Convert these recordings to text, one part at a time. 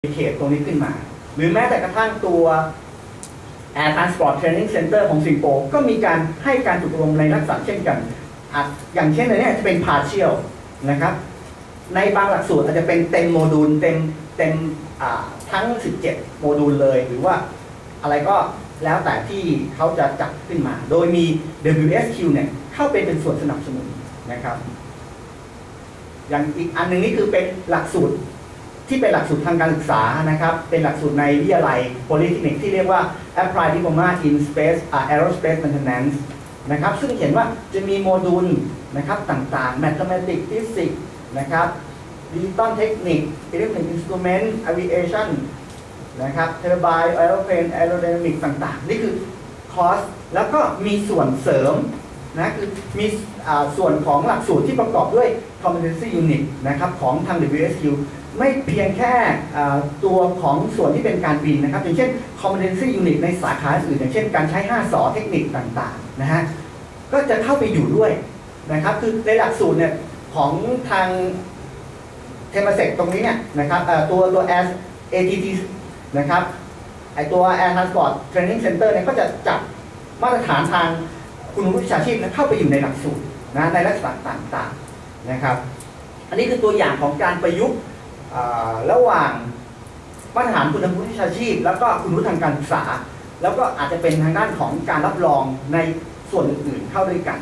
เขตตรงนี้ขึ้นมาหรือแม้แต่กระทั่งตัว Air Transport Training Center ของสิงคโปร์ก็มีการให้การฝึกอบรมในลักษณะเช่นกันอย่างเช่นในนี้จะเป็น partial นะครับในบางหลักสูตรอาจจะเป็นเต็มโมดูลเต็มทั้ง17โมดูลเลยหรือว่าอะไรก็แล้วแต่ที่เขาจะจัดขึ้นมาโดยมี WSQ เนี่ยเข้าเป็นส่วนสนับสนุนนะครับอย่างอีกอันหนึ่งนี่คือเป็นหลักสูตรที่เป็นหลักสูตรทางการศึกษานะครับเป็นหลักสูตรในวิทยาลัย Polytechnic ที่เรียกว่า Applied Diploma in Space Aerospace Maintenance นะครับซึ่งเห็นว่าจะมีโมดูลนะครับต่างๆ Mathematics Physics นะครับ Digital Technique Electronic Instrument Aviation นะครับ Turbine Aeroplane Aerodynamics ต่างๆนี่คือคอร์สแล้วก็มีส่วนเสริมนะคือมีส่วนของหลักสูตรที่ประกอบด้วย Competency Unit นะครับของทาง WSQ ไม่เพียงแค่ตัวของส่วนที่เป็นการบินนะครับอย่างเช่น Competency Unit ในสาขาอื่นอย่างเช่นการใช้5 สอเทคนิคต่างๆนะฮะก็จะเข้าไปอยู่ด้วยนะครับคือในหลักสูตรเนี่ยของทางเทมเซกตรงนี้เนี่ยนะครับตัว ATT นะครับไอตัว Air Transport Training Center เนี่ยก็จะจับมาตรฐานทางคุณวุฒิวิชาชีพเข้าไปอยู่ในหลักสูตรนะในลักษณะต่างๆนะครับอันนี้คือตัวอย่างของการประยุกต์ระหว่างมาตรฐานคุณวุฒิวิชาชีพแล้วก็คุณวุฒิทางการศึกษาแล้วก็อาจจะเป็นทางด้านของการรับรองในส่วนอื่นๆเข้าด้วยกัน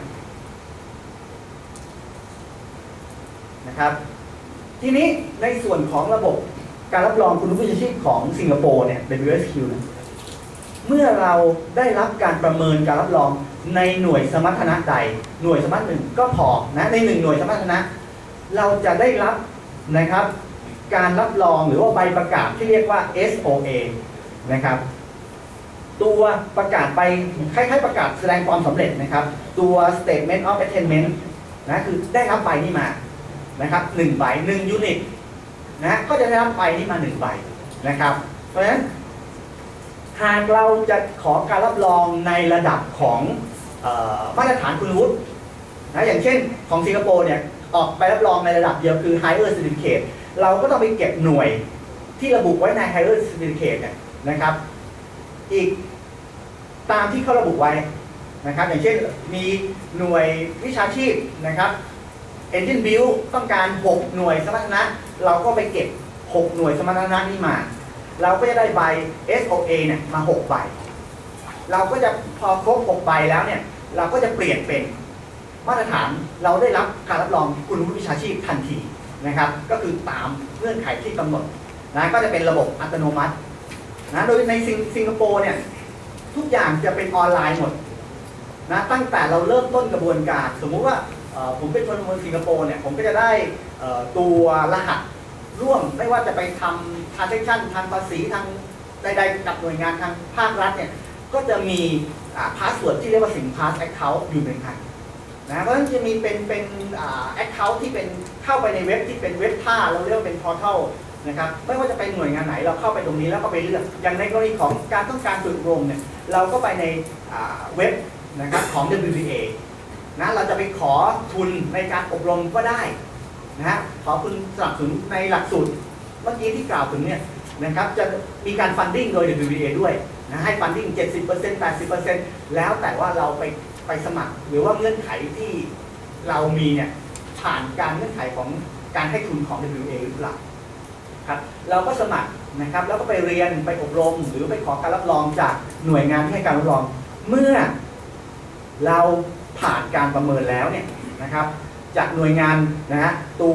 นะครับทีนี้ในส่วนของระบบการรับรองคุณวุฒิวิชาชีพของสิงคโปร์เนี่ย WSQ นะเมื่อเราได้รับการประเมินการรับรองในหน่วยสมรรถนะใดหน่วยสมรรถหนึ่งก็พอนะใน1หน่วยสมรรถนะเราจะได้รับนะครับการรับรองหรือว่าใบประกาศที่เรียกว่า SOA นะครับตัวประกาศใบคล้ายๆประกาศแสดงความสำเร็จนะครับตัว Statement of Attainment นะคือได้รับใบนี้มานะครับ1ใบ1ยูนิตนะก็จะได้รับใบนี้มา1ใบนะครับเพราะฉะนั้นหากเราจะขอการรับรองในระดับของมาตรฐานคุณวุฒินะอย่างเช่นของสิงคโปร์เนี่ยออกใบรับรองในระดับเดียวคือ Higher Certificate เราก็ต้องไปเก็บหน่วยที่ระบุไว้ใน Higher Certificate เนี่ยนะครับอีกตามที่เขาระบุไว้นะครับอย่างเช่นมีหน่วยวิชาชีพนะครับ Engine Build ต้องการ6หน่วยสมรรถนะเราก็ไปเก็บ6หน่วยสมรรถนะนี้มาเราก็จะได้ใบ SOA เนี่ยมา6ใบเราก็จะพอครบ6ใบแล้วเนี่ยเราก็จะเปลี่ยนเป็นมาตรฐานเราได้รับการรับรองคุณวุฒิวิชาชีพทันทีนะครับก็คือตามเงื่อนไขที่กำหนดนะก็จะเป็นระบบอัตโนมัตินะโดยในสิงคโปร์เนี่ยทุกอย่างจะเป็นออนไลน์หมดนะตั้งแต่เราเริ่มต้นกระบวนการสมมุติว่าผมเป็นคนสิงคโปร์เนี่ยผมก็จะได้ตัวรหัสร่วมไม่ว่าจะไปทำ transaction ทางภาษีทางใดๆกับหน่วยงานทางภาครัฐเนี่ยก็จะมีพาสเวิร์ดที่เรียกว่าSingPass Account อยู่ในนั้นนะเพราะฉะนั้นจะมีเป็นaccount ที่เป็นเข้าไปในเว็บที่เป็นเว็บท่าเราเรียกว่าเป็น portal นะครับไม่ว่าจะเป็นหน่วยงานไหนเราเข้าไปตรงนี้แล้วก็ไปเลือกอย่างในกรณีของการต้องการฝึกอบรมเนี่ยเราก็ไปในเว็บนะครับของ WTA นะเราจะไปขอทุนในการอบรมก็ได้นะฮะขอทุนสนับสนุนในหลักสูตรเมื่อกี้ที่กล่าวถึงเนี่ยนะครับจะมีการฟันดิ้งโดย WTA ด้วยนะให้ฟันดิ้ง 70% 80% แล้วแต่ว่าเราไปสมัครหรือว่าเงื่อนไขที่เรามีเนี่ยผ่านการเงื่อนไขของการให้ทุนของ WTA หรือเปล่าครับเราก็สมัครนะครับแล้วก็ไปเรียนไปอบรมหรือไปขอการรับรองจากหน่วยงานที่ให้การรับรองเมื่อเราผ่านการประเมินแล้วเนี่ยนะครับจากหน่วยงานนะฮะตัว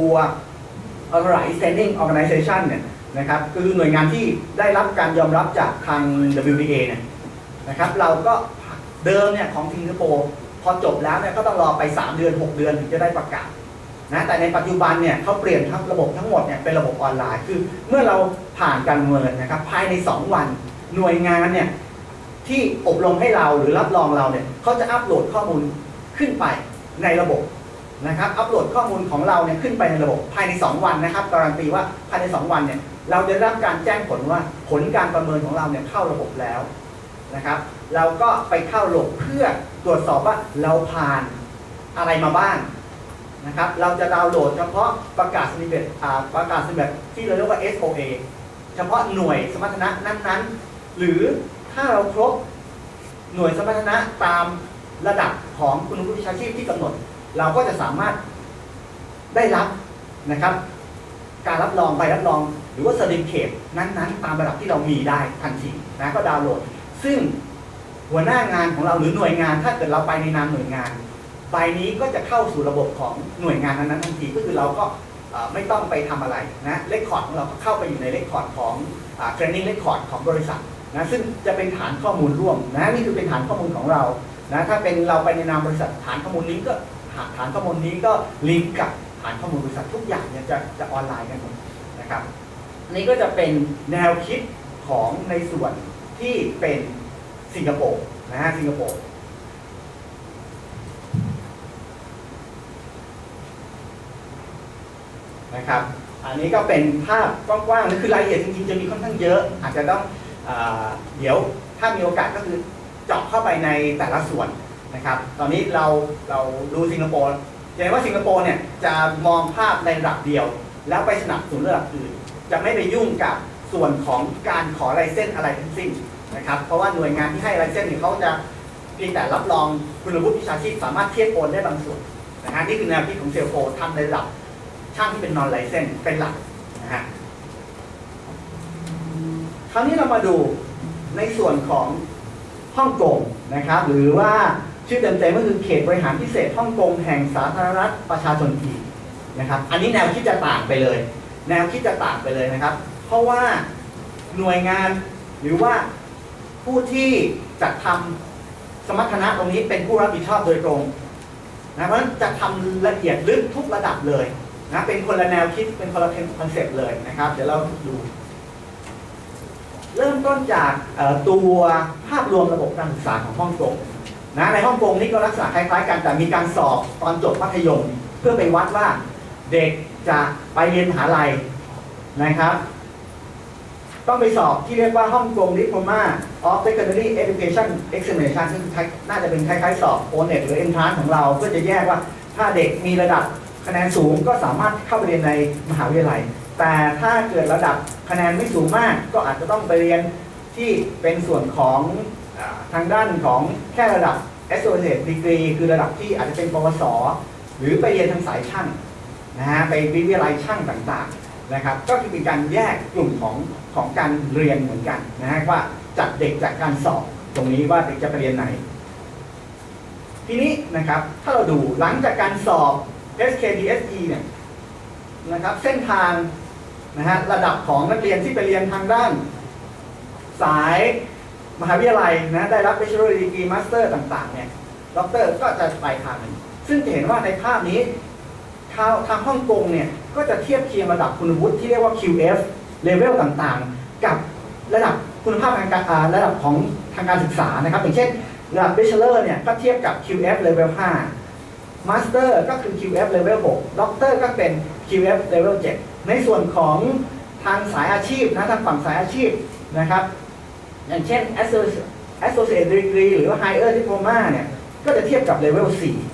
Authorized Training Organization เนี่ยนะครับคือหน่วยงานที่ได้รับการยอมรับจากทาง WTA เนี่ยนะครับเราก็เดิมเนี่ยของสิงคโปร์พอจบแล้วเนี่ยก็ต้องรอไป3 เดือน 6 เดือนถึงจะได้ประกาศนะแต่ในปัจจุบันเนี่ยเขาเปลี่ยนทั้งระบบทั้งหมดเนี่ยเป็นระบบออนไลน์คือเมื่อเราผ่านการประเมินนะครับภายใน2 วันหน่วยงานเนี่ยที่อบรมให้เราหรือรับรองเราเนี่ยเขาจะอัปโหลดข้อมูลขึ้นไปในระบบนะครับอัปโหลดข้อมูลของเราเนี่ยขึ้นไปในระบบภายใน2 วันนะครับการันตีว่าภายใน2 วันเนี่ยเราจะได้รับการแจ้งผลว่าผลการประเมินของเราเนี่ยเข้าระบบแล้วนะครับเราก็ไปเข้าระบบเพื่อตรวจสอบว่าเราผ่านอะไรมาบ้างนะครับเราจะดาวน์โหลดเฉพาะประกาศสำเร็จที่เราเรียกว่า SOA เฉพาะหน่วยสมรรถนะนั้นๆหรือถ้าเราครบหน่วยสมรรถนะตามระดับของคุณวุฒิวิชาชีพที่กำหนดเราก็จะสามารถได้รับนะครับการรับรองใบรับรองหรือว่า certificate นั้นๆตามระดับที่เรามีได้ทันทีนะก็ดาวน์โหลดซึ่งหัวหน้างานของเราหรือหน่วยงานถ้าเกิดเราไปในนามหน่วยงานใบนี้ก็จะเข้าสู่ระบบของหน่วยงานนั้นๆทันทีก็คือเราก็ไม่ต้องไปทำอะไรนะเรคคอร์ดของเราก็เข้าไปอยู่ในเรคคอร์ดของเทรนนิ่งเรคคอร์ดของบริษัทนะซึ่งจะเป็นฐานข้อมูลร่วมนะนี่คือเป็นฐานข้อมูลของเรานะถ้าเป็นเราไปในนามบริษัทฐานข้อมูลนี้ก็ฐานข้อมูลนี้ก็ลิงก์กับฐานข้อมูลบริษัททุกอย่างเนี่ยจะออนไลน์กันหมดนะครับนี่ก็จะเป็นแนวคิดของในส่วนที่เป็นสิงคโปร์นะฮะสิงคโปร์นะครับอันนี้ก็เป็นภาพกว้างๆนั่นคือรายละเอียดจริงๆจะมีค่อนข้างเยอะอาจจะต้องเดี๋ยวถ้ามีโอกาสก็คือเจาะเข้าไปในแต่ละส่วนนะครับตอนนี้เราดูสิงคโปร์จะเห็นว่าสิงคโปร์เนี่ยจะมองภาพในระดับเดียวแล้วไปสนับสนุนระดับอื่นจะไม่ไปยุ่งกับส่วนของการขอไลเซนส์อะไรทั้งสิ้นนะครับเพราะว่าหน่วยงานที่ให้ไลเซนส์เนี่ยเขาจะเพียงแต่รับรองคุณวุฒิวิชาชีพสามารถเทียบโอนได้บางส่วนนะฮะนี่คือแนวคิดของเซลโฟทำในระดับช่างที่เป็น non license เป็นหลักนะฮะคราวนี้เรามาดูในส่วนของฮ่องกงนะครับหรือว่าชื่อเต็มๆก็คือเขตบริหารพิเศษฮ่องกงแห่งสาธารณรัฐประชาชนจีนนะครับอันนี้แนวคิดจะต่างไปเลยแนวคิดจะต่างไปเลยนะครับเพราะว่าหน่วยงานหรือว่าผู้ที่จัดทำสมรรถนะตรงนี้เป็นผู้รับผิดชอบโดยตรงนะเพราะฉะนั้นจะทำละเอียดลึกทุกระดับเลยนะเป็นคนละแนวคิดเป็นคนละคอนเซ็ปต์เลยนะครับเดี๋ยวเราดูเริ่มต้นจากตัวภาพรวมระบบการศึกษาของฮ่องกงนะในฮ่องกงนี่ก็ลักษณะคล้ายๆกันแต่มีการสอบตอนจบมัธยมเพื่อไปวัดว่าเด็กจะไปเรียนมหาลัยนะครับต้องไปสอบที่เรียกว่าฮ่องกง Diploma of Secondary Education Examination ซึ่งน่าจะเป็นคล้ายๆสอบ O-NET หรือ Entrance ของเราเพื่อจะแยกว่าถ้าเด็กมีระดับคะแนนสูงก็สามารถเข้าไปเรียนในมหาวิทยาลัยแต่ถ้าเกิดระดับคะแนนไม่สูงมากก็อาจจะต้องไปเรียนที่เป็นส่วนของทางด้านของแค่ระดับ Associate Degree คือระดับที่อาจจะเป็นปวสหรือไปเรียนทางสายช่างนะฮะไปวิทยาลัยช่างต่างๆนะครับก็คือเป็นการแยกกลุ่มของการเรียนเหมือนกันนะฮะว่าจัดเด็กจากการสอบตรงนี้ว่าเด็กจะไปเรียนไหนทีนี้นะครับถ้าเราดูหลังจากการสอบ SKDSE เนี่ยนะครับเส้นทางนะฮะระดับของนักเรียนที่ไปเรียนทางด้านสายมหาวิทยาลัยนะได้รับ Bachelor Degree Master ต่างๆเนี่ยด็อกเตอร์ก็จะไปทางนี้ซึ่งจะเห็นว่าในภาพนี้ทางฮ่องกงเนี่ยก็จะเทียบเคียงระดับคุณวุฒิที่เรียกว่า QF Level ต่างๆกับระดับคุณภาพทางการระดับของทางการศึกษานะครับอย่างเช่นระดับ Bachelor เนี่ยก็เทียบกับ QF Level 5 Master ก็คือ QF Level 6 Doctor ก็เป็น QF Level 7 ในส่วนของทางสายอาชีพนะทางฝั่งสายอาชีพนะครับอย่างเช่น Associate Degree หรือว่า Higher Diploma เนี่ยก็จะเทียบกับ Level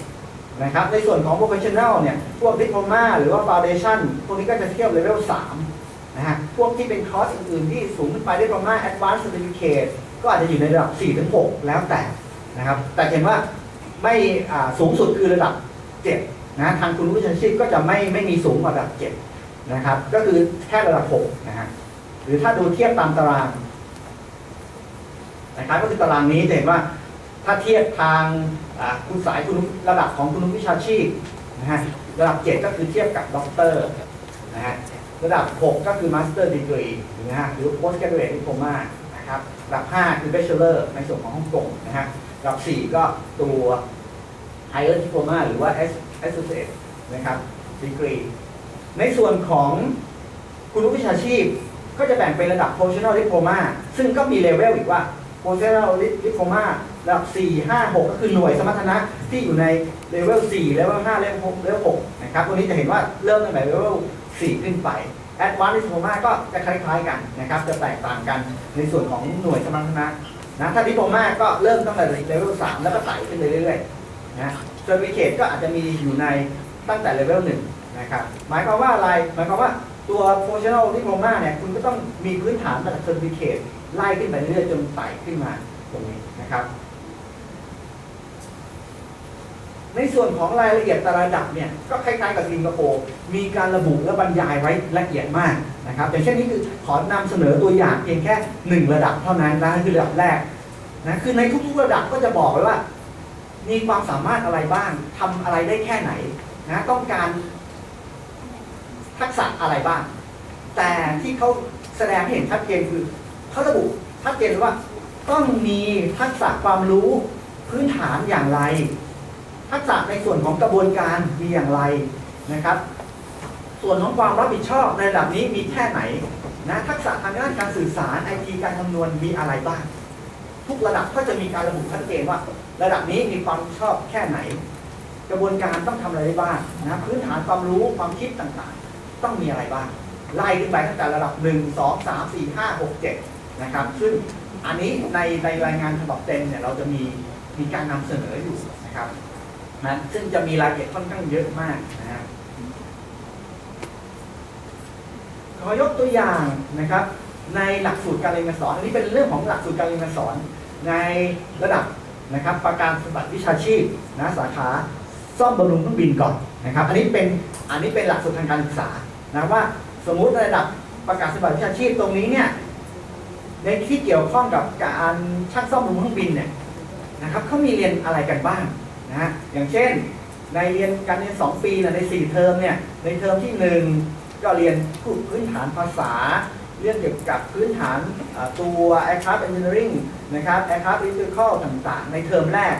4 นะครับในส่วนของ Professional เนี่ยพวก Diploma หรือว่า Foundation พวกนี้ก็จะเทียบ Level 3 นะฮะพวกที่เป็นคอร์สอื่นๆที่สูงขึ้นไป Diploma Advanced Certificate ก็อาจจะอยู่ในระดับ 4-6 แล้วแต่นะครับแต่เห็นว่าไม่สูงสุดคือระดับ 7 นะทางคุณวุฒิวิชาชีพก็จะไม่มีสูงกว่าระดับ 7 นะครับก็คือแค่ระดับ 6 นะฮะหรือถ้าดูเทียบตามตารางนะครับก็คือตารางนี้จะเห็นว่าถ้าเทียบทางคุณสายคุณระดับของคุณวิชาชีพนะฮะระดับ 7 ก็คือเทียบกับด็อกเตอร์นะฮะระดับ 6 ก็คือ Master Degree นะฮะหรือ Postgraduate Diploma นะครับระดับ 5 คือ Bachelor ในส่วนของฮ่องกงนะฮะระดับ 4 ก็ตัว Higher Diploma หรือว่า Associate นะครับ Degree ในส่วนของคุณวิชาชีพก็จะแบ่งเป็นระดับ Professional Diploma ซึ่งก็มีเลเวลอีกว่า Professional Diploma ระดับ 4, 5, 6 ก็คือหน่วยสมรรถนะที่อยู่ในเลเวล 4 เลเวล 5 เลเวล 6 เลเวล 6 นะครับตัวนี้จะเห็นว่าเริ่มตั้งแต่เลเวล 4 ขึ้นไป Advanced Diploma ก็จะคล้ายๆกันนะครับจะแตกต่างกันในส่วนของหน่วยสมรรถนะถ้า Diploma ก็เริ่มตั้งแต่เลเวล 3 แล้วก็ไต่ขึ้นเรื่อยๆนะ Certificate ก็อาจจะมีอยู่ในตั้งแต่เลเวล 1 นะครับหมายความว่าอะไรหมายความว่าตัว professional diploma เนี่ยคุณก็ต้องมีพื้นฐานระดับ certificate ไล่ขึ้นไปเรื่อยๆจนไต่ขึ้นมาตรงนี้นะครับในส่วนของรายละเอียดแต่ละระดับเนี่ยก็คล้ายๆกับสิงคโปร์มีการระบุและบรรยายไว้ละเอียดมากนะครับอย่างเช่นนี้คือขอนำเสนอตัวอย่างเพียงแค่1ระดับเท่านั้นนะคือระดับแรกนะคือในทุกๆระดับก็จะบอกไว้ว่ามีความสามารถอะไรบ้างทำอะไรได้แค่ไหนนะต้องการทักษะอะไรบ้างแต่ที่เขาแสดงให้เห็นชัดเจนคือเขาระบุชัดเจนว่าต้องมีทักษะความรู้พื้นฐานอย่างไรทักษะในส่วนของกระบวนการมีอย่างไรนะครับส่วนของความรับผิดชอบในระดับนี้มีแค่ไหนนะทักษะทางด้านการสื่อสาร IT การคำนวณมีอะไรบ้างทุกระดับก็จะมีการระบุชัดเจนว่าระดับนี้มีความชอบแค่ไหนกระบวนการต้องทำอะไรได้บ้างนะพื้นฐานความรู้ความคิดต่างๆต้องมีอะไรบ้างไล่ขึ้นไปตั้งแต่ระดับ1 2 3 4 5 6 7นะครับซึ่งอันนี้ในรายงานฉบับเต็มเนี่ยเราจะมีการนำเสนออยู่นะครับนะซึ่งจะมีรายละเอียดค่อนข้างเยอะมากนะขอยกตัวอย่างนะครับในหลักสูตรการเรียนการสอนอันนี้เป็นเรื่องของหลักสูตรการเรียนการสอนในระดับนะครับประกันสมบัติวิชาชีพนะสาขาซ่อมบำรุงเครื่องบินก่อนนะครับอันนี้เป็นหลักสูตรทางการศึกษานะว่าสมมุติระดับประกาศสมบัติวิชาชีพตรงนี้เนี่ยในที่เกี่ยวข้องกับการช่างซ่อมบำรุงเครื่องบินเนี่ยนะครับเขามีเรียนอะไรกันบ้างนะอย่างเช่นในเรียนการเรียน2 ปีนะใน4 เทอมเนี่ยในเทอมที่1ก็เรียนพื้นฐานภาษาเรื่องเกี่ยวกับพื้นฐานตัว Aircraft Engineering นะครับ Aircraft Electrical ต่างๆในเทอมแรก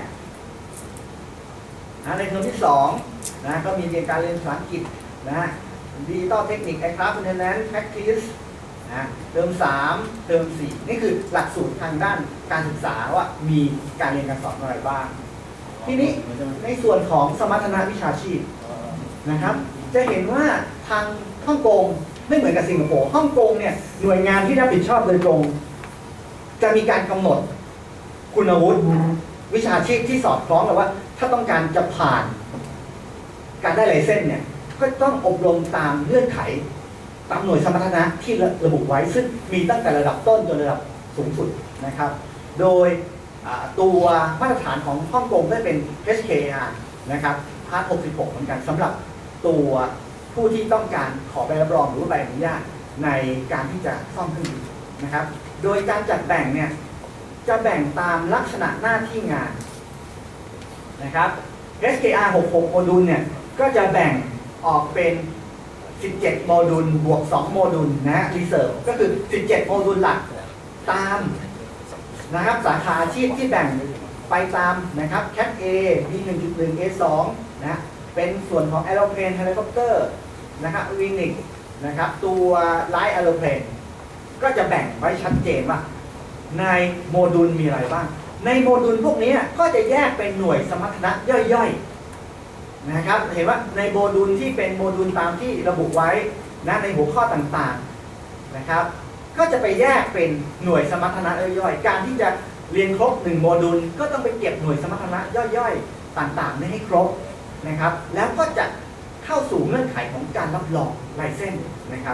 นะในเทอมที่2นะก็มีเรียนการเรียนภาษาอังกฤษนะ Digital Technique Aircraft Maintenance Practice นะเทอม3เทอม4นี่คือหลักสูตรทางด้านการศึกษาว่ามีการเรียนการสอนอะไรบ้างทีนี้ในส่วนของสมรรถนะวิชาชีพนะครับจะเห็นว่าทางฮ่องกงไม่เหมือนกับสิงคโปร์ฮ่องกงเนี่ยหน่วยงานที่รับผิดชอบโดยตรงจะมีการกำหนดคุณวุฒิวิชาชีพที่สอดคล้องกับว่าถ้าต้องการจะผ่านการได้ไลเซนส์เนี่ยก็ต้องอบรมตามเงื่อนไขตามหน่วยสมรรถนะที่ระบุไว้ซึ่งมีตั้งแต่ระดับต้นจนระดับสูงสุดนะครับโดยตัวมาตรฐานของฮ่องกงได้เป็น HKR นะครับพาร์ท 66 เหมือนกันสำหรับตัวผู้ที่ต้องการขอใบรับรองหรือใบอนุญาตในการที่จะซ่อมเครื่องบินนะครับโดยการจัดแบ่งเนี่ยจะแบ่งตามลักษณะหน้าที่งานนะครับ HKR 66 โมดูลเนี่ยก็จะแบ่งออกเป็น17 โมดูลบวก 2 โมดูลนะรีเซิร์ฟก็คือ 17 โมดูลหลักตามนะครับสาขาอาชีพที่แบ่งไปตามนะครับ Cat A B1.1 A2 นะเป็นส่วนของ Aeroplane Helicopter นะครับ Wingnik นะครับตัว Light Aeroplane ก็จะแบ่งไว้ชัดเจนว่าในโมดูลมีอะไรบ้างในโมดูลพวกนี้ก็จะแยกเป็นหน่วยสมรรถนะย่อยๆนะครับเห็นว่าในโมดูลที่เป็นโมดูลตามที่ระบุไว้นะในหัวข้อต่างๆนะครับก็จะไปแยกเป็นหน่วยสมรรถนะย่อยๆการที่จะเรียนครบ1โมดูลก็ต้องไปเก็บหน่วยสมรรถนะย่อยๆต่างๆให้ครบนะครับแล้วก็จะเข้าสู่เงื่อนไขของการรับรองไลเซนส์นะครับ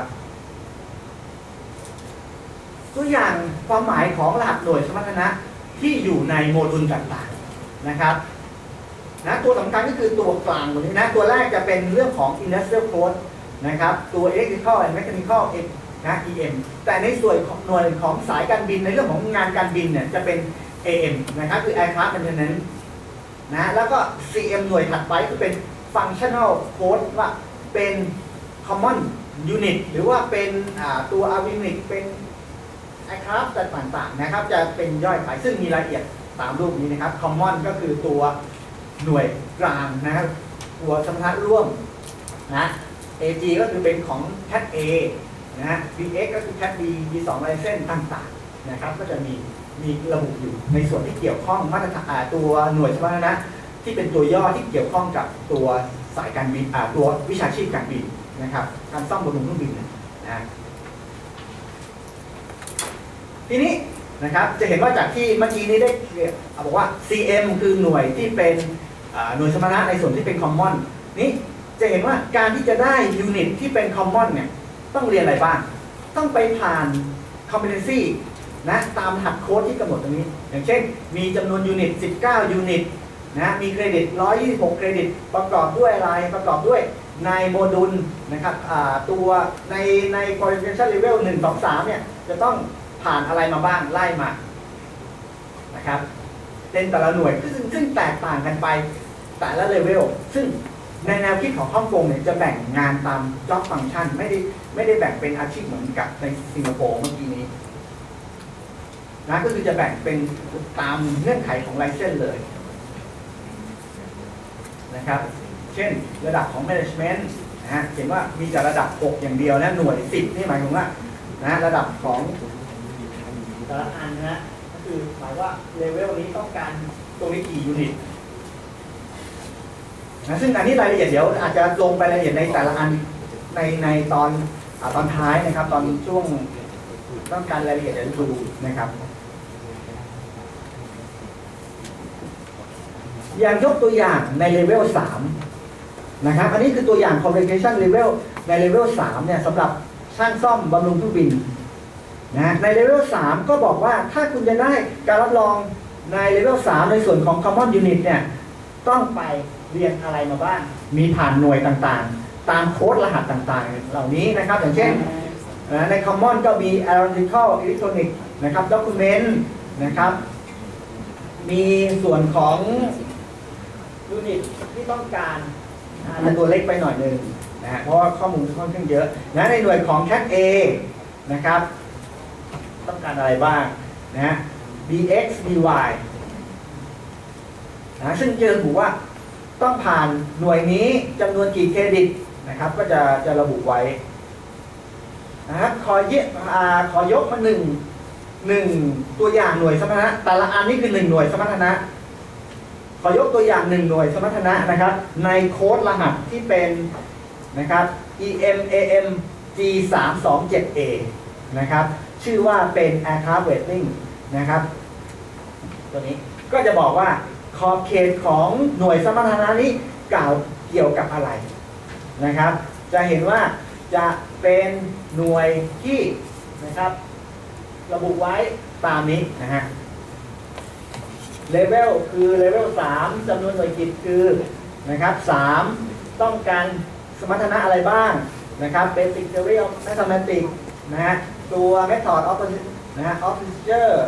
ตัวอย่างความหมายของรหัสหน่วยสมรรถนะที่อยู่ในโมดูลต่างๆนะครับนะตัวสำคัญก็คือตัวกลางตัวนี้นะตัวแรกจะเป็นเรื่องของ Industrial Code นะครับตัว Electrical and Mechanicalนะ EM แต่ในส่วนของหน่วยของสายการบินในเรื่องของงานการบินเนี่ยจะเป็น AM นะครับคือ Aircraft Maintenance นะแล้วก็ CM หน่วยถัดไปคือเป็น Functional Code ว่าเป็น Common Unit หรือว่าเป็นตัว Avionics เป็น Aircraft ต่างๆนะครับจะเป็นย่อยไปซึ่งมีรายละเอียดตามรูปนี้นะครับ Common ก็คือตัวหน่วยกลางนะครับตัวสมรรถนะร่วมนะ AG ก็คือเป็นของ Cat A นะ BX ก็คือ Cat B B2 license ต่างๆนะครับก็จะมีระบุอยู่ในส่วนที่เกี่ยวข้องมาตรฐานตัวหน่วยสมรรถนะที่เป็นตัวย่อที่เกี่ยวข้องกับตัวสายการบินตัววิชาชีพการบินนะครับการซ่อมบำรุงเครื่องบินนะทีนี้นะครับจะเห็นว่าจากที่เมื่อกี้นี้ได้บอกว่า CM คือหน่วยที่เป็นหน่วยสมรรถนะในส่วนที่เป็น common นี้จะเห็นว่าการที่จะได้ยูนิตที่เป็น common เนี่ยต้องเรียนอะไรบ้างต้องไปผ่าน competency นะตามหัดโค้ดที่กำหนดตรงนี้อย่างเช่นมีจำนวนยูนิต19ยูนิตนะมีเครดิต126เครดิตประกอบด้วยอะไรประกอบด้วยในโมดูลนะครับตัวใน qualification level 1 2 3เนี่ยจะต้องผ่านอะไรมาบ้างไล่มานะครับเป็นแต่ละหน่วยซึ่งแตกต่างกันไปแต่ละเลเวลซึ่งในแนวคิดของฮ่องกงเนี่ยจะแบ่งงานตาม job function ไม่ได้แบ่งเป็นอาชีพเหมือนกับในสิงคโปร์เมื่อกี้นี้นะก็คือจะแบ่งเป็นตามเงื่อนไขของไลเซนส์เลยนะครับเช่นระดับของ management นะฮะเห็นว่ามีแต่ระดับ6อย่างเดียวนะหน่วย10นี่หมายถึงว่านะระดับของแต่ละอันนะก็คือหมายว่าเลเวลนี้ต้องการตรงนี้กี่ยูนิตนะซึ่งอันนี้รายละเอียดเดี๋ยวอาจจะลงไปรายละเอียดในแต่ละอันในตอนท้ายนะครับตอนช่วงต้องการรายละเอียดเดี๋ยวดูนะครับอย่างยกตัวอย่างในเลเวล3นะครับอันนี้คือตัวอย่าง communication level ในเลเวล3เนี่ยสำหรับช่างซ่อมบำรุงเครื่องบินนะในเลเวล3ก็บอกว่าถ้าคุณจะได้การรับรองในเลเวล3ในส่วนของ common unit เนี่ยต้องไปเรียนอะไรมาบ้างมีผ่านหน่วยต่างๆตามโค้ดรหัสต่างๆเหล่านี้นะครับอย่างเช่นใน common ก็มี aeronautical electronic นะครับ document นะครับมีส่วนของยูนิตที่ต้องการตัวเล็กไปหน่อยหนึ่งนะฮะเพราะว่าข้อมูลค่อนข้างเยอะนะในหน่วยของ Cat A นะครับต้องการอะไรบ้างนะฮะ dx dy นะซึ่งจะระบุว่าต้องผ่านหน่วยนี้จำนวนกี่เครดิตนะครับก็จะระบุไว้นะครับขอยกมาหนึ่งตัวอย่างหน่วยสมรรถนะแต่ละอันนี้คือ1หน่วยสมรรถนะขอยกตัวอย่าง1หน่วยสมรรถนะนะครับในโค้ดรหัสที่เป็นนะครับ EMAM G327A นะครับชื่อว่าเป็น aircraft rating นะครับตัวนี้ก็จะบอกว่าขอบเขตของหน่วยสมรรถนะนี้กล่าวเกี่ยวกับอะไรนะครับจะเห็นว่าจะเป็นหน่วยที่นะครับระบุไว้ตามนี้นะฮะเลเวลคือเลเวล3จำนวนหน่วยกิจคือนะครับ3ต้องการสมรรถนะอะไรบ้างนะครับ Basic Theory of Mathematics นะฮะตัว Method of นะฮะ of Procedure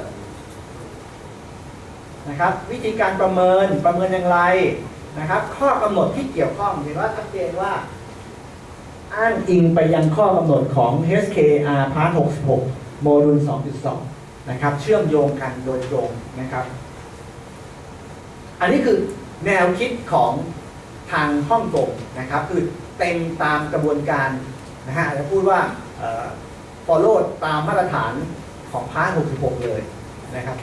นะครับวิธีการประเมินอย่างไรนะครับข้อกำหนดที่เกี่ยวข้องเห็นว่าชัดเจนว่าอ้างอิงไปยังข้อกำหนดของ HKR Part 66 โมดูล 2.2 นะครับเชื่อมโยงกันโดยตรงนะครับอันนี้คือแนวคิดของทางฮ่องกงนะครับคือเต็มตามกระบวนการนะฮะจะพูดว่าfollow ตามมาตรฐานของพาร์ท 66 เลยนะครับ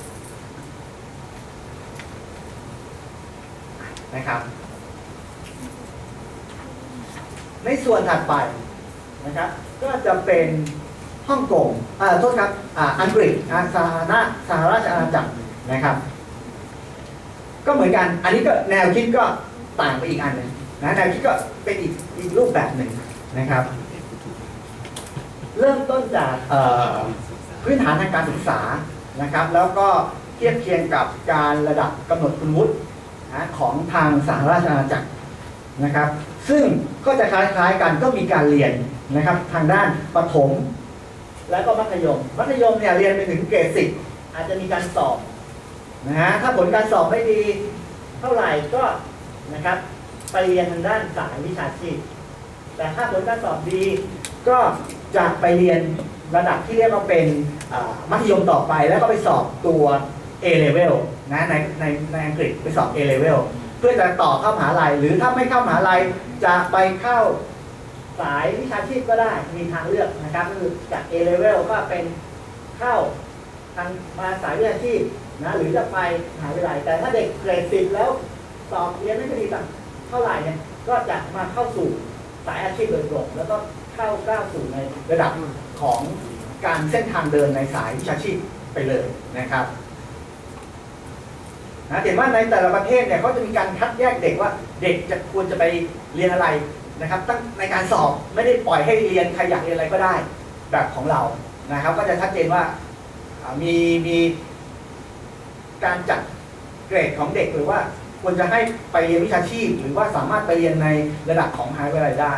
ในส่วนถัดไปนะครับก็จะเป็นฮ่องกงโทษครับอังกฤษสหราชอาณาจักรนะครับก็เหมือนกันอันนี้ก็แนวคิดก็ต่างไปอีกอันหนึ่งนะแนวคิดก็เป็นอีกรูปแบบหนึ่งนะครับเริ่มต้นจากพื้นฐานทางการศึกษานะครับแล้วก็เทียบเคียงกับการระดับกำหนดคุณวุฒิของทางสหราชอาณาจักรนะครับซึ่งก็จะคล้ายๆกันก็มีการเรียนนะครับทางด้านประถมและก็มัธยมเนี่ยเรียนไปถึงเกรด10อาจจะมีการสอบนะฮะถ้าผลการสอบไม่ดีเท่าไหร่ก็นะครับไปเรียนทางด้านสายวิชาชีพแต่ถ้าผลการสอบดีก็จะไปเรียนระดับที่เรียกว่าเป็นมัธยมต่อไปแล้วก็ไปสอบตัว A level นะในอังกฤษไปสอบ A level เพื่อจะต่อเข้ามหาลัยหรือถ้าไม่เข้ามหาลัยจะไปเข้าสายวิชาชีพก็ได้มีทางเลือกนะครับก็คือจาก A level ก็เป็นเข้าทางมาสายวิชาชีพนะหรือจะไปมหาวิทยาลัยแต่ถ้าเด็กเกรด10แล้วสอบเรียนไม่ดีเท่าไหร่เนี่ยก็จะมาเข้าสู่สายอาชีพโดยตรงแล้วก็ก้าวสู่ในระดับของการเส้นทางเดินในสายวิชาชีพไปเลยนะครับเห็นว่าในแต่ละประเทศเนี่ยเขาจะมีการคัดแยกเด็กว่าเด็กจะควรจะไปเรียนอะไรนะครับตั้งในการสอบไม่ได้ปล่อยให้เรียนใครอยากเรียนอะไรก็ได้แบบของเรานะครับก็จะชัดเจนว่ามีการจัดเกรดของเด็กหรือว่าควรจะให้ไปเรียนวิชาชีพหรือว่าสามารถไปเรียนในระดับของมหาวิทยาลัยได้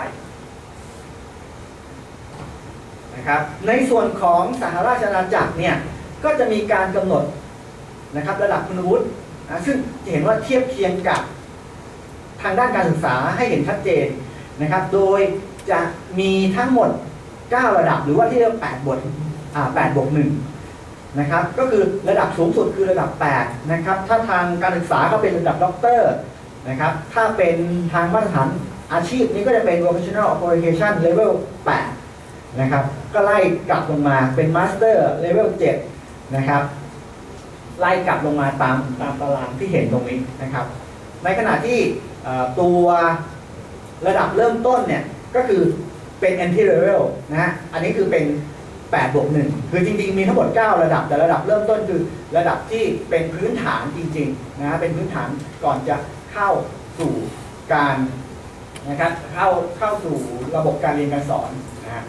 นะครับในส่วนของสหราชอาณาจักรเนี่ยก็จะมีการกำหนดนะครับระดับคุณวุฒิซึ่งจะเห็นว่าเทียบเคียงกับทางด้านการศึกษาให้เห็นชัดเจนนะครับโดยจะมีทั้งหมด9ระดับหรือว่าที่เรียก8 บวก 1นะครับก็คือระดับสูงสุดคือระดับ8นะครับถ้าทางการศึกษาก็เป็นระดับด็อกเตอร์นะครับถ้าเป็นทางมาตรฐานอาชีพนี้ก็จะเป็น Vocational Qualification Level 8นะครับก็ไล่กลับลงมาเป็น Master Level 7นะครับไล่กลับลงมาตามตารางที่เห็นตรงนี้นะครับในขณะที่ตัวระดับเริ่มต้นเนี่ยก็คือเป็น entry level นะฮะอันนี้คือเป็น8 บวก 1คือจริงๆมีทั้งหมด9ระดับแต่ระดับเริ่มต้นคือระดับที่เป็นพื้นฐานจริงๆนะเป็นพื้นฐานก่อนจะเข้าสู่การนะครับเข้าสู่ระบบการเรียนการสอนนะ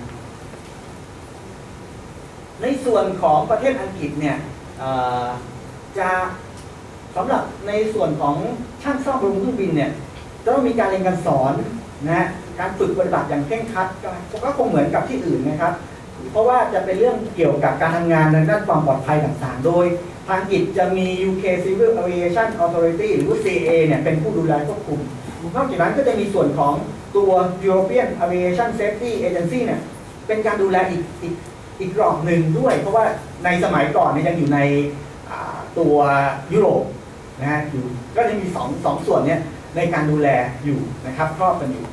ในส่วนของประเทศอังกฤษเนี่ยจะสำหรับในส่วนของช่างซ่อมบำรุงเครื่องบินเนี่ยจะต้องมีการเรียนการสอนนะการฝึกปฏิบัติอย่างเคร่งครัดก็คงเหมือนกับที่อื่นนะครับเพราะว่าจะเป็นเรื่องเกี่ยวกับการทำงานในด้านความปลอดภัยต่างๆโดยทางอังกฤษจะมี UK Civil Aviation Authority หรือว่า CAA เนี่ยเป็นผู้ดูแลควบคุมนอกจากนั้นก็จะมีส่วนของตัว European Aviation Safety Agency เนี่ยเป็นการดูแลอีกกรอบหนึ่งด้วยเพราะว่าในสมัยก่อนเนี่ยยังอยู่ในตัวยุโรปนะฮะอยู่ก็จะมีสองส่วนเนี่ยในการดูแลอยู่นะครับครอบกันอยู่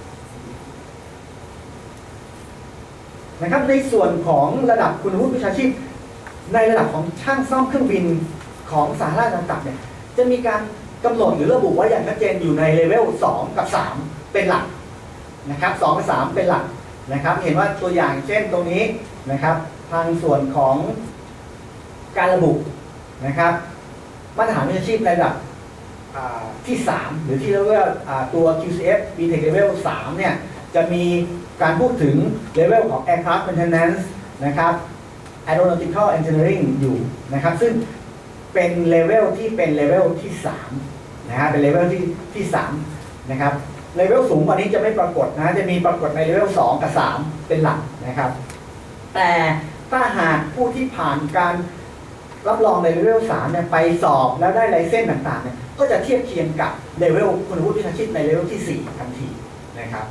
นะครับในส่วนของระดับคุณวุฒิวิชาชีพในระดับของช่างซ่อมเครื่องบินของสหราชอาณาจักรเนี่ยจะมีการกำหนดหรือระบุไว้อย่างชัดเจนอยู่ในเลเวล2 กับ 3เป็นหลักนะครับ2 กับ 3เป็นหลักนะครับเห็นว่าตัวอย่างเช่นตรงนี้นะครับทางส่วนของการระบุนะครับมาตรฐานวิชาชีพในระดับที่3หรือที่เรียกว่าตัว QCF BTech Level 3เนี่ยจะมีการพูดถึงเลเวลของ Aircraft Maintenance นะครับ Aeronautical Engineering อยู่นะครับซึ่งเป็นเลเวลที่เป็นเลเวลที่3นะฮะเป็นเลเวลที่3นะครับเลเวลสูงกว่านี้จะไม่ปรากฏนะจะมีปรากฏในเลเวล2 กับ 3เป็นหลักนะครับแต่ถ้าหากผู้ที่ผ่านการรับรองในเลเวล3เนี่ยไปสอบแล้วได้ไลเซนส์ต่างๆเนี่ยก็จะเทียบเคียงกับเลเวลคุณวุฒิวิชาชีพในเลเวลที่4ทันทีนะครับ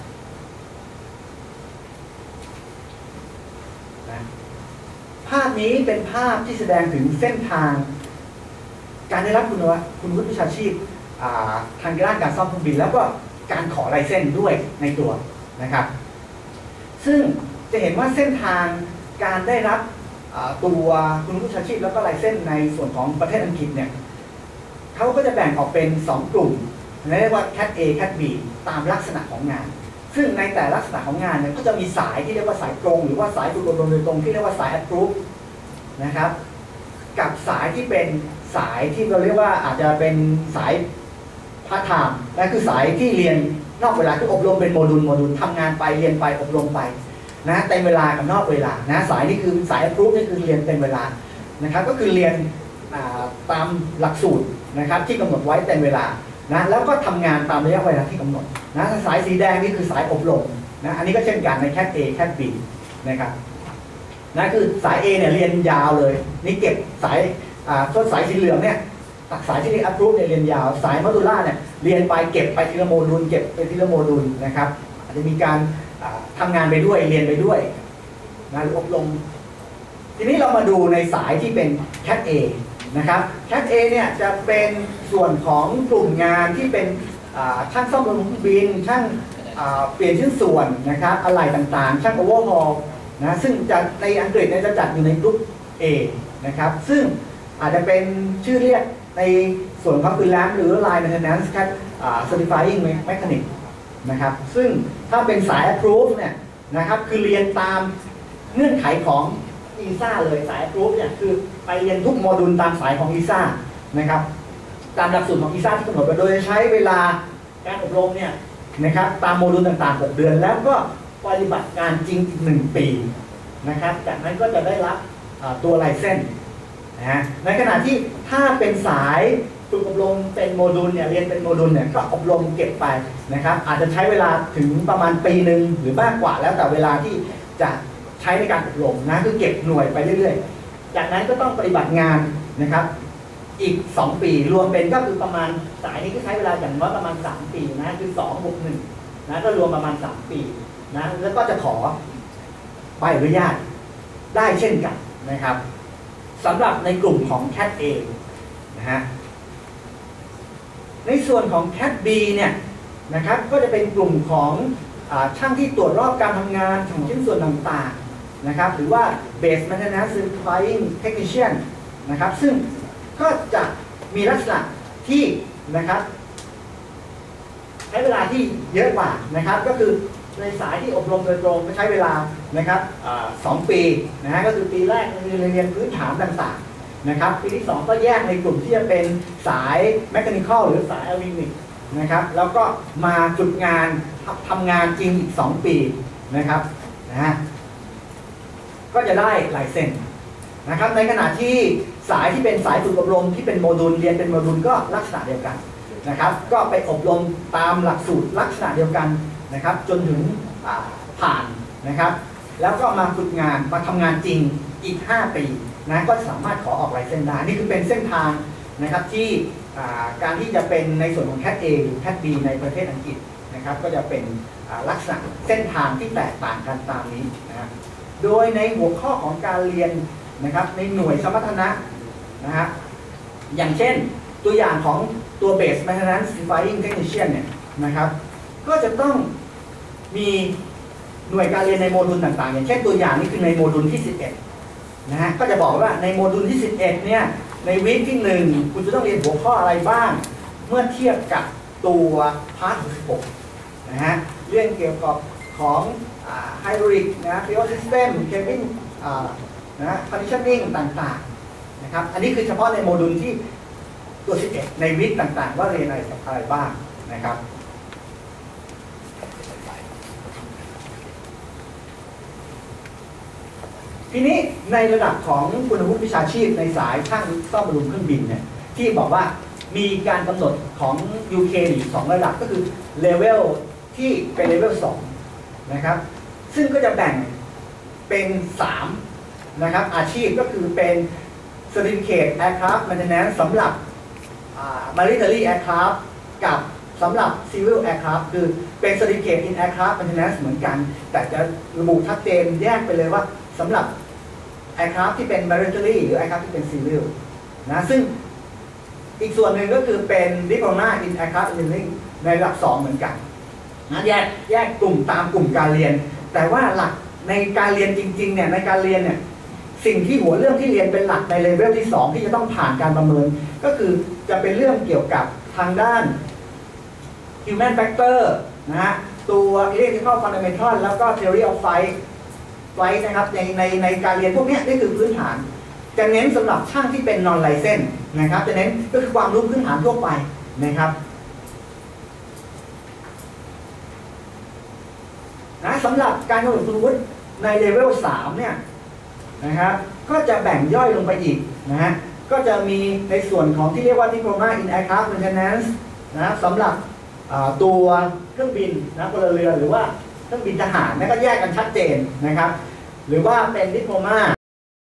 ภาพนี้เป็นภาพที่แสดงถึงเส้นทางการได้รับคุณวุฒิวิชาชีพทางด้านการซ่อมเครื่องบินแล้วก็การขอไลเซนส์ด้วยในตัวนะครับซึ่งจะเห็นว่าเส้นทางการได้รับตัวคุณวุฒิวิชาชีพแล้วก็ไลเซนส์ในส่วนของประเทศอังกฤษเนี่ยเขาก็จะแบ่งออกเป็น2 กลุ่มเรียกว่า Cat A Cat B ตามลักษณะของงานซึ่งในแต่ลักษณะของงานเนี่ยก็จะมีสายที่เรียกว่าสายตรงหรือว่าสายฝึกอบรมโดยตรงที่เรียกว่าสาย approve นะครับกับสายที่เป็นสายที่เราเรียกว่าอาจจะเป็นสายพาร์ทไทม์และคือสายที่เรียนนอกเวลาคืออบรมเป็นโมดูลทำงานไปเรียนไปอบรมไปนะเต็มเวลากับนอกเวลานะสายนี้คือสาย approve นี่คือเรียนเต็มเวลานะครับก็คือเรียนตามหลักสูตรนะครับที่กำหนดไว้เต็มเวลานะแล้วก็ทำงานตามระยะเวลาที่กำหนดนะสายสีแดงนี่คือสายอบรมนะอันนี้ก็เช่นกันในแคท A แคท B นะครับนะคือสาย A เนี่ยเรียนยาวเลยนี่เก็บสายต้นสายสีเหลืองเนี่ยตักสายที่เรียก approve เนี่ยเรียนยาวสายมอดูล่าเนี่ยเรียนไปเก็บไปทีละโมดูลเก็บไปทีละโมดูลนะครับอาจจะมีการทำงานไปด้วยเรียนไปด้วยนะหรืออบรมทีนี้เรามาดูในสายที่เป็นแคท Aนะครับแคท A เนี่ยจะเป็นส่วนของกลุ่มงานที่เป็นช่างซ่อมบำรุงเครื่องบินช่างเปลี่ยนชิ้นส่วนนะครับอะไหล่ต่างๆช่างโอเวอร์ฮอลนะซึ่งจะในอังกฤษเนี่ยจะจัดอยู่ในกลุ่ม A นะครับซึ่งอาจจะเป็นชื่อเรียกในส่วนของคือ Lamp หรือ Line Maintenance Cat Certifying Mechanic นะครับซึ่งถ้าเป็นสาย Approve เนี่ยนะครับคือเรียนตามเงื่อนไขของอีซ่าเลยสาย Approve เนี่ยคือไปเรียนทุกโมดูลตามสายของอีซ่านะครับตามหลักสูตรของอีซ่าที่กำหนดไว้โดยใช้เวลาการอบรมเนี่ยนะครับตามโมดูลต่างๆ6 เดือนแล้วก็ปฏิบัติการจริงอีก1 ปีนะครับจากนั้นก็จะได้รับตัวไลเซนส์นะในขณะที่ถ้าเป็นสายฝึกอบรมเป็นโมดูลเนี่ยเรียนเป็นโมดูลเนี่ยก็อบรมเก็บไปนะครับอาจจะใช้เวลาถึงประมาณ1 ปีหรือมากกว่าแล้วแต่เวลาที่จะใช้ในการอบรมนะคือเก็บหน่วยไปเรื่อยๆจากนั้นก็ต้องปฏิบัติงานนะครับอีก2 ปีรวมเป็นก็คือประมาณสายนี้ก็ใช้เวลาอย่างน้อยประมาณ3 ปีนะคือ2 บวก 1นะก็รวมประมาณ3 ปีนะแล้วก็จะขอใบอนุญาตได้เช่นกันนะครับสำหรับในกลุ่มของ CAT A นะฮะในส่วนของ CAT B เนี่ยนะครับก็จะเป็นกลุ่มของช่างที่ตรวจรอบการทำงานของชิ้นส่วนต่างๆนะครับหรือว่า Base Maintenance Certifying Technician นะครับซึ่งก็จะมีลักษณะที่นะครับใช้เวลาที่เยอะกว่านะครับก็คือในสายที่อบรมโดยตรงก็ใช้เวลานะครับ2 ปีนะฮะก็คือปีแรกเรียนพื้นฐานต่างๆนะครับปีที่2ก็แยกในกลุ่มที่จะเป็นสายแมคานิคอลหรือสายอะวินิกนะครับแล้วก็มาฝึกงานทำงานจริงอีก2 ปีนะครับนะฮะก็จะได้ไลเซนส์นะครับในขณะที่สายที่เป็นสายฝึกอบรมที่เป็นโมดูลเรียนเป็นโมดูลก็ลักษณะเดียวกันนะครับก็ไปอบรมตามหลักสูตรลักษณะเดียวกันนะครับจนถึงผ่านนะครับแล้วก็มาฝึกงานมาทำงานจริงอีก5 ปีนะก็สามารถขอออกไลเซนส์ได้นี่คือเป็นเส้นทางนะครับที่การที่จะเป็นในส่วนของ CAT A หรือ CAT B ในประเทศอังกฤษนะครับก็จะเป็นลักษณะเส้นทางที่แตกต่างกันตามนี้นะโดยในหัวข้อของการเรียนนะครับในหน่วยสมรรถนะนะฮะอย่างเช่นตัวอย่างของตัว Base Maintenance Certifying Technician เนี่ยนะครับก็จะต้องมีหน่วยการเรียนในโมดูลต่างๆอย่างเช่นตัวอย่างนี้คือในโมดูลที่11นะฮะก็จะบอกว่าในโมดูลที่11เนี่ยในวีคที่1คุณจะต้องเรียนหัวข้ออะไรบ้างเมื่อเทียบกับตัวพาร์ท16นะฮะเรื่องเกี่ยวกับของไฮดรอลิกนะฟิวซิสเต็มเคบินนะคอนดิชั่นนิ่งต่างๆนะครับอันนี้คือเฉพาะในโมดูลที่ตัว11ในวีคต่างๆว่าเรียนอะไรบ้างนะครับทีนี้ในระดับของคุณวุฒิวิชาชีพในสายช่างซ่อมบำรุงเครื่องบินเนี่ยที่บอกว่ามีการกำหนดของ UK อยู่2 ระดับก็คือเลเวลที่เป็นเลเวล2นะครับซึ่งก็จะแบ่งเป็น3นะครับอาชีพก็คือเป็น Certificate Aircraft Maintenance สำหรับMilitary Aircraft กับสำหรับ Civil Aircraft คือเป็น Certificate in Aircraft Maintenance เหมือนกันแต่จะระบุชัดเจนแยกไปเลยว่าสำหรับ Aircraft ที่เป็น Military หรือ Aircraft ที่เป็น Civil นะซึ่งอีกส่วนหนึ่งก็คือเป็น Diploma in Aircraft Engineering ในระดับ2เหมือนกันนะแยกกลุ่มตามกลุ่มการเรียนแต่ว่าหลักในการเรียนจริงๆเนี่ยในการเรียนเนี่ยสิ่งที่หัวเรื่องที่เรียนเป็นหลักในเลเวลที่2ที่จะต้องผ่านการประเมินก็คือจะเป็นเรื่องเกี่ยวกับทางด้าน Human Factor นะฮะตัว Electrical Fundamental แล้วก็ Theory of Flight นะครับในการเรียนพวกนี้นี่คือพื้นฐานจะเน้นสำหรับช่างที่เป็น non license นะครับจะเน้นก็คือความรู้พื้นฐานทั่วไปนะครับนะสำหรับการกำหนดคุณวุฒิในเลเวล3เนี่ยนะครับก็จะแบ่งย่อยลงไปอีกนะฮะก็จะมีในส่วนของที่เรียกว่า Diploma in Aircraft Maintenance นะสำหรับตัวเครื่องบินนะพลเรือนหรือว่าเครื่องบินทหารนะก็แยกกันชัดเจนนะครับหรือว่าเป็น Diploma